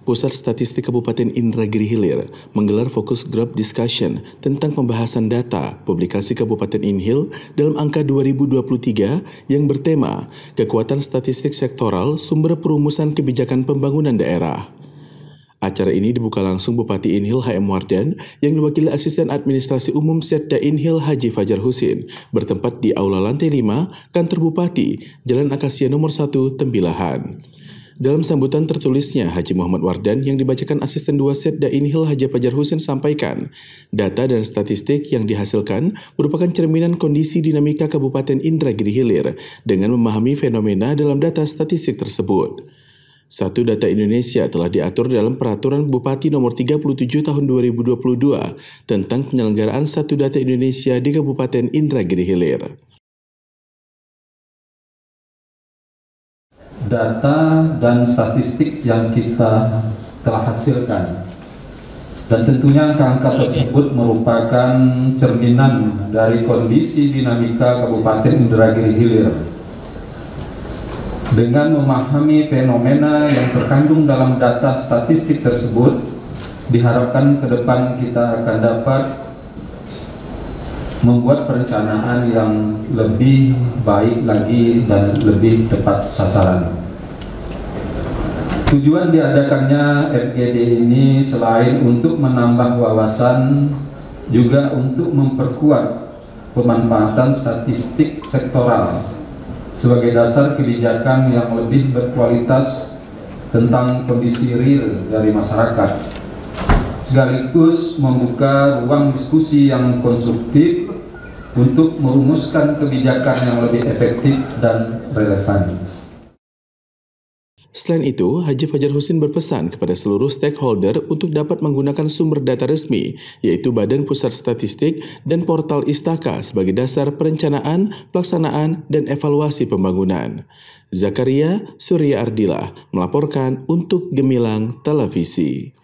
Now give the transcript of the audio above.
Pusat Statistik Kabupaten Indragiri Hilir menggelar fokus group discussion tentang pembahasan data publikasi Kabupaten Inhil dalam angka 2023 yang bertema Kekuatan Statistik Sektoral Sumber Perumusan Kebijakan Pembangunan Daerah. Acara ini dibuka langsung Bupati Inhil HM Wardan yang diwakili Asisten Administrasi Umum Setda Inhil Haji Fajar Husin bertempat di Aula Lantai 5 Kantor Bupati, Jalan Akasia Nomor 1, Tembilahan. Dalam sambutan tertulisnya, Haji Muhammad Wardan yang dibacakan Asisten 2 Setda Inhil Haji Fajar Husin sampaikan, data dan statistik yang dihasilkan merupakan cerminan kondisi dinamika Kabupaten Indragiri Hilir dengan memahami fenomena dalam data statistik tersebut. Satu data Indonesia telah diatur dalam Peraturan Bupati Nomor 37 Tahun 2022 tentang penyelenggaraan Satu Data Indonesia di Kabupaten Indragiri Hilir. Data dan statistik yang kita telah hasilkan, dan tentunya angka-angka tersebut merupakan cerminan dari kondisi dinamika Kabupaten Indragiri Hilir. Dengan memahami fenomena yang terkandung dalam data statistik tersebut, diharapkan ke depan kita akan dapat membuat perencanaan yang lebih baik lagi dan lebih tepat sasaran. Tujuan diadakannya FGD ini selain untuk menambah wawasan, juga untuk memperkuat pemanfaatan statistik sektoral sebagai dasar kebijakan yang lebih berkualitas tentang kondisi real dari masyarakat, sekaligus membuka ruang diskusi yang konstruktif untuk merumuskan kebijakan yang lebih efektif dan relevan. Selain itu, Haji Fajar Husin berpesan kepada seluruh stakeholder untuk dapat menggunakan sumber data resmi, yaitu Badan Pusat Statistik dan Portal Istaka sebagai dasar perencanaan, pelaksanaan, dan evaluasi pembangunan. Zakaria Surya Ardila melaporkan untuk Gemilang Televisi.